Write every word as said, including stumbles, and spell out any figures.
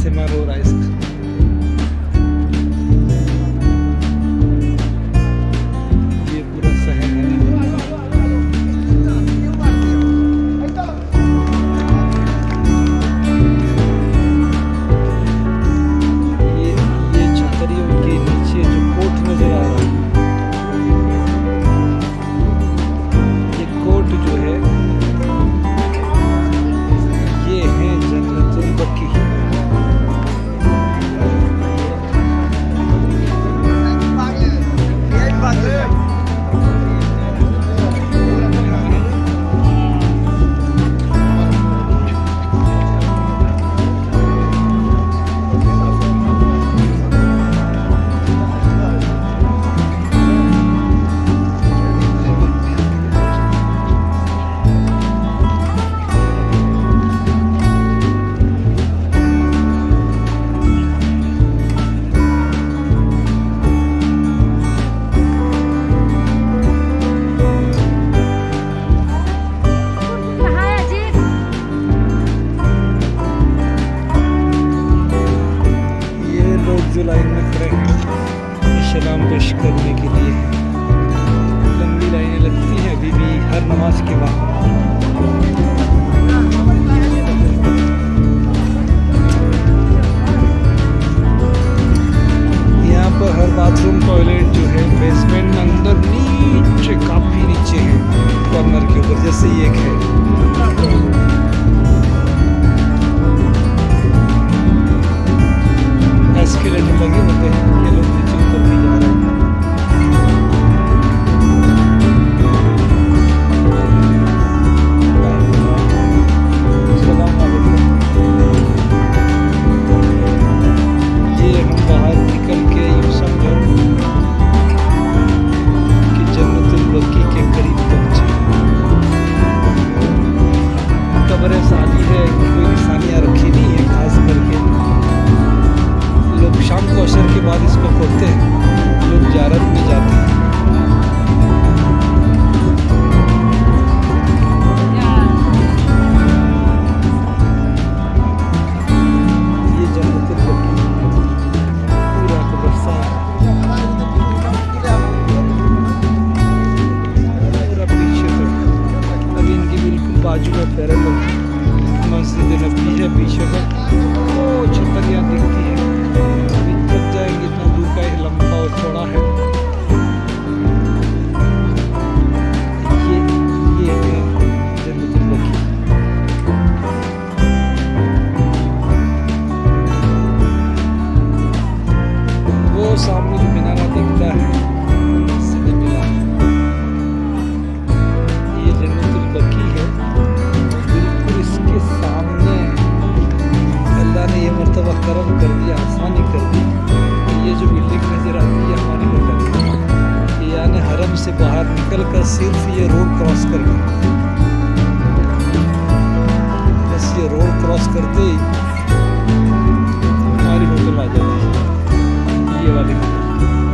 सिमर हो रहा है इसका। ये पूरा शहर है। ये ये छतरियों के नीचे जो कोर्ट नजर आ रहा है, ये कोर्ट जो है ये है जन्नतुल बकी। जो लाइन में खड़े हैं सलाम पेश करने के लिए, लंबी लाइनें लगती हैं अभी भी हर नमाज के बाद। यहाँ पर हर बाथरूम टॉयलेट जो है बेसमेंट में अंदर नीचे काफी नीचे है, कॉर्नर के ऊपर, जैसे ये एक है। एस्केलेटर लगे होते हैं, ये लोग नीचे उतर भी जा रहे हैं। ये हम बाहर निकल के यूँ समझो कि जन्नतुल बकी के करीब पहुँचे। कब्र साली है, कोई निशानियाँ रखी नहीं है खास करके। लोग शाम को अशर के बाद इसको खोलते हैं, लोग ज़ियारत में जाते हैं। ये जन्नतुल बकी पूरा कब्रिस्तान, पूरा पीछे तक। अभी इनकी बिल्कुल बाजू में पैरल मस्जिद नबी है, पीछे तक वो छतरियाँ दिखती हैं। अभी तक जाएंगे, इतना दूर का ही लंबा और चौड़ा है। ये ये है जन्नतुल बकी। वो सामने जो मीनारा दिखता है इससे मिला, ये जन्नतुल बकी है। बिल्कुल इसके सामने अल्लाह ने ये मर्तबा करम कर दिया, आसानी कर दी। ये जो बिल्डिंग नजर आती है हमारी होटल, यानी हरम से बाहर निकल कर सिर्फ ये रोड क्रॉस कर गए, बस ये रोड क्रॉस करते ही हमारी होटल आ जाती है, ये वाली होटल।